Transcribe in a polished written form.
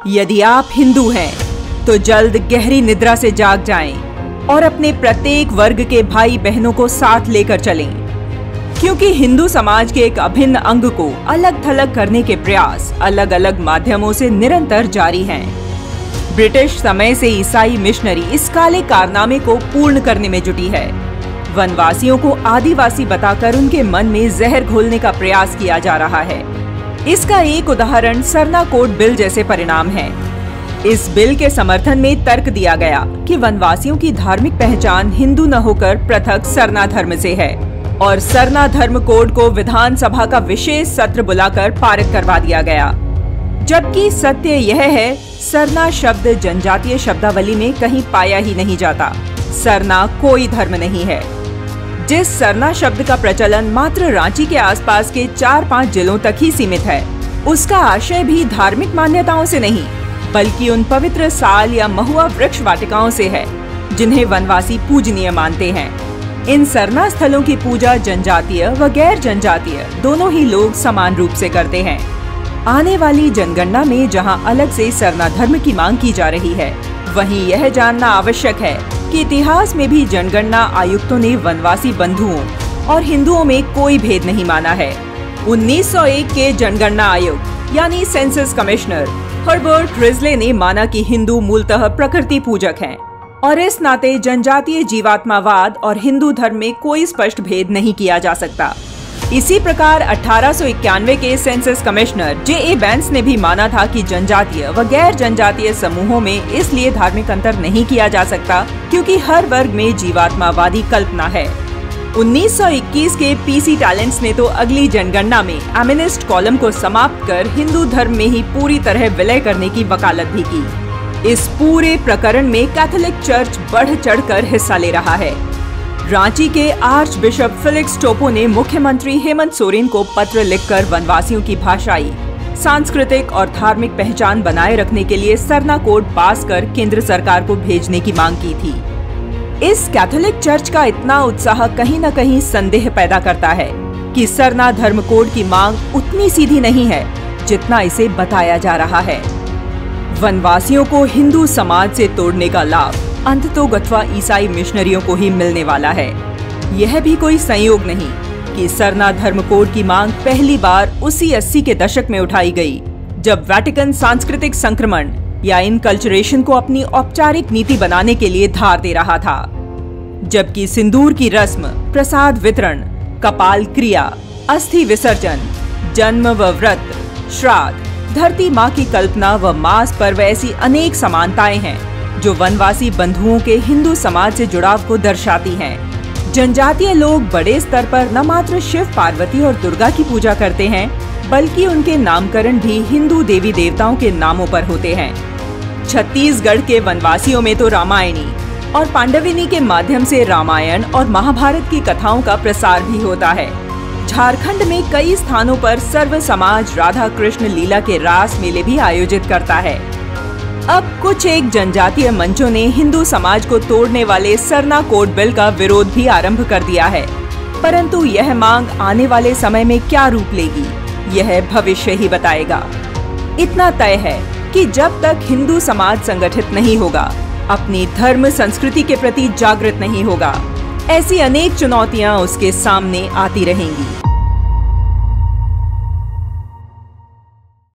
यदि आप हिंदू हैं तो जल्द गहरी निद्रा से जाग जाएं और अपने प्रत्येक वर्ग के भाई बहनों को साथ लेकर चलें, क्योंकि हिंदू समाज के एक अभिन्न अंग को अलग थलग करने के प्रयास अलग अलग माध्यमों से निरंतर जारी हैं। ब्रिटिश समय से ईसाई मिशनरी इस काले कारनामे को पूर्ण करने में जुटी है। वनवासियों को आदिवासी बताकर उनके मन में जहर घोलने का प्रयास किया जा रहा है। इसका एक उदाहरण सरना कोड बिल जैसे परिणाम है। इस बिल के समर्थन में तर्क दिया गया कि वनवासियों की धार्मिक पहचान हिंदू न होकर पृथक सरना धर्म से है और सरना धर्म कोड को विधानसभा का विशेष सत्र बुलाकर पारित करवा दिया गया। जबकि सत्य यह है, सरना शब्द जनजातीय शब्दावली में कहीं पाया ही नहीं जाता। सरना कोई धर्म नहीं है। जिस सरना शब्द का प्रचलन मात्र रांची के आसपास के 4-5 जिलों तक ही सीमित है, उसका आशय भी धार्मिक मान्यताओं से नहीं बल्कि उन पवित्र साल या महुआ वृक्ष वाटिकाओं से है जिन्हें वनवासी पूजनीय मानते हैं। इन सरना स्थलों की पूजा जनजातीय व गैर जनजातीय दोनों ही लोग समान रूप से करते हैं। आने वाली जनगणना में जहां अलग से सरना धर्म की मांग की जा रही है, वहीं यह जानना आवश्यक है कि इतिहास में भी जनगणना आयुक्तों ने वनवासी बंधुओं और हिंदुओं में कोई भेद नहीं माना है। 1901 के जनगणना आयुक्त यानी सेंसस कमिश्नर हर्बर्ट रिजले ने माना कि हिंदू मूलतः प्रकृति पूजक हैं और इस नाते जनजातीय जीवात्मावाद और हिंदू धर्म में कोई स्पष्ट भेद नहीं किया जा सकता। इसी प्रकार 1891 के सेंसस कमिश्नर J.A. बैंस ने भी माना था कि जनजातीय व गैर जनजातीय समूहों में इसलिए धार्मिक अंतर नहीं किया जा सकता क्योंकि हर वर्ग में जीवात्मावादी कल्पना है। 1921 के पीसी टैलेंट्स ने तो अगली जनगणना में एमिनिस्ट कॉलम को समाप्त कर हिंदू धर्म में ही पूरी तरह विलय करने की वकालत भी की। इस पूरे प्रकरण में कैथोलिक चर्च बढ़ चढ़कर हिस्सा ले रहा है। रांची के आर्च बिशप फेलिक्स टोपो ने मुख्यमंत्री हेमंत सोरेन को पत्र लिखकर वनवासियों की भाषाई, सांस्कृतिक और धार्मिक पहचान बनाए रखने के लिए सरना कोड पास कर केंद्र सरकार को भेजने की मांग की थी। इस कैथोलिक चर्च का इतना उत्साह कहीं न कहीं संदेह पैदा करता है कि सरना धर्म कोड की मांग उतनी सीधी नहीं है जितना इसे बताया जा रहा है। वनवासियों को हिंदू समाज से तोड़ने का लाभ अंततोगत्वा ईसाई मिशनरियों को ही मिलने वाला है। यह भी कोई संयोग नहीं कि सरना धर्म कोड की मांग पहली बार उसी 80 के दशक में उठाई गई, जब वेटिकन सांस्कृतिक संक्रमण या इनकल्चरेशन को अपनी औपचारिक नीति बनाने के लिए धार दे रहा था। जबकि सिंदूर की रस्म, प्रसाद वितरण, कपाल क्रिया, अस्थि विसर्जन, जन्म व व्रत, श्राद्ध, धरती माँ की कल्पना व मास पर्व ऐसी अनेक समानताएं हैं जो वनवासी बंधुओं के हिंदू समाज से जुड़ाव को दर्शाती हैं। जनजातीय लोग बड़े स्तर पर न मात्र शिव, पार्वती और दुर्गा की पूजा करते हैं बल्कि उनके नामकरण भी हिंदू देवी देवताओं के नामों पर होते हैं। छत्तीसगढ़ के वनवासियों में तो रामायणी और पांडविनी के माध्यम से रामायण और महाभारत की कथाओं का प्रसार भी होता है। झारखंड में कई स्थानों पर सर्व समाज राधा कृष्ण लीला के रास मेले भी आयोजित करता है। अब कुछ एक जनजातीय मंचों ने हिंदू समाज को तोड़ने वाले सरना कोड बिल का विरोध भी आरंभ कर दिया है, परंतु यह मांग आने वाले समय में क्या रूप लेगी, यह भविष्य ही बताएगा। इतना तय है कि जब तक हिंदू समाज संगठित नहीं होगा, अपनी धर्म संस्कृति के प्रति जागृत नहीं होगा, ऐसी अनेक चुनौतियां उसके सामने आती रहेंगी।